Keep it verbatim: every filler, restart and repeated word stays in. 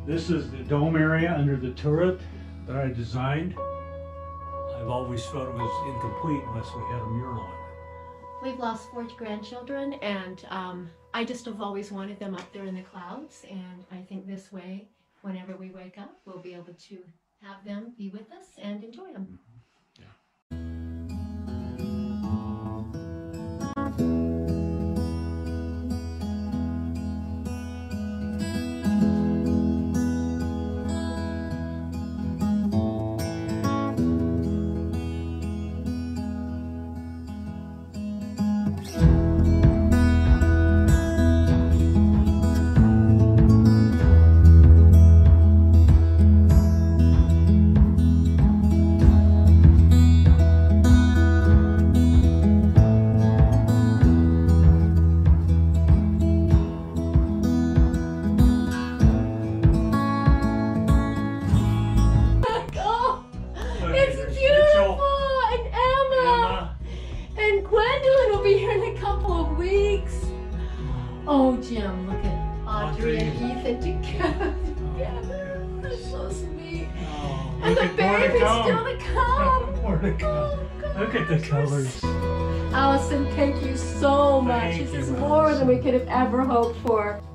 This is the dome area under the turret that I designed. I've always thought it was incomplete unless we had a mural on it. We've lost four grandchildren, and um, I just have always wanted them up there in the clouds, and I think this way, whenever we wake up, we'll be able to have them be with us and enjoy them. Gwendolyn will be here in a couple of weeks. Oh, Jim, look at Audrey and Ethan together. together. They're so sweet. Oh, and the baby's still to come. More to come. Oh, God. Look at the colors. Allison, thank you so much. Thank this you, is more Allison. than we could have ever hoped for.